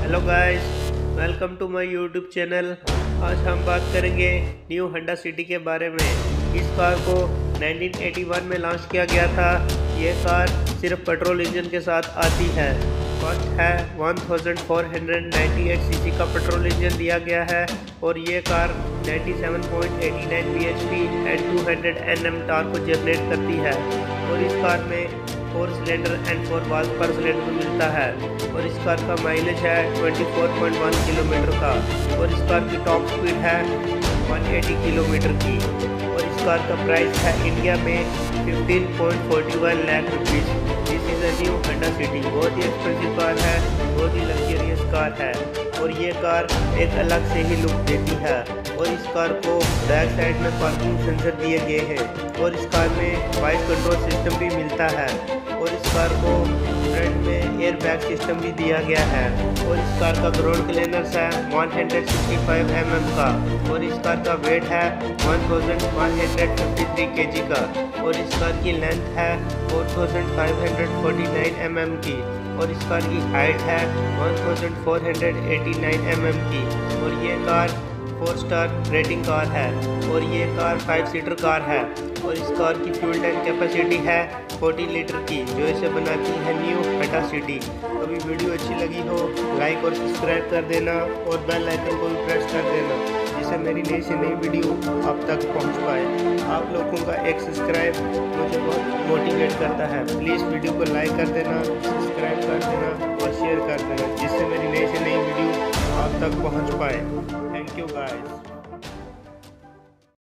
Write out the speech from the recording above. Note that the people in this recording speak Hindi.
Hello guys, welcome to my YouTube channel. आज हम बात करेंगे न्यू होंडा सिटी के बारे में। इस कार को 1981 में लॉन्च किया गया था। ये कार सिर्फ पेट्रोल इंजन के साथ आती है। फर्स्ट है 1498 सीसी का पेट्रोल इंजन दिया गया है और ये car 97.89 bhp and 200 Nm torque को जनरेट करती है। और इस कार में 4 cylinder and 4 valve per cylinder मिलता है और इस कार का माइलेज है 24.1 किलोमीटर का और इस कार की टॉप स्पीड है 180 किलोमीटर की। और इस कार का प्राइस है इंडिया में 15.41 lakh rupees. This is a new Honda City. बहुत ही एक्सपेंसिव कार है, बहुत ही लग्जरियस कार है और ये कार एक अलग से ही लुक देती है। और इस कार को बैक साइड में पार्किंग सेंसर दिए गए हैं और इस कार में वॉइस कंट्रोल सिस्टम भी मिलता है और इस कार को फ्रंट में एयर बैग सिस्टम भी दिया गया है। और इस कार का ग्राउंड क्लियरेंस है 165 mm का और इस कार का वेट है 1153 kg का और इस कार की लेंथ है 4549 mm की और इस कार की हाइट है 1489 mm की। और ये कार 4 स्टार रेटिंग कार है और ये कार 5 सीटर कार है और इस कार की फ्यूल टैंक कैपेसिटी है 40 लीटर की, जो इसे बनाती है न्यू होंडा सिटी। अभी वीडियो अच्छी लगी हो लाइक और सब्सक्राइब कर देना और बेल आइकन को भी प्रेस कर देना, जिससे मेरी नई से नई वीडियो आप तक पहुंच पाए। आप लोगों का एक सब्सक्राइब मुझे बहुत मोटिवेट करता है। प्लीज़ वीडियो को लाइक कर देना, सब्सक्राइब कर देना और शेयर कर देना, जिससे मेरी नई से नई वीडियो आप तक पहुँच पाए। Thank you guys.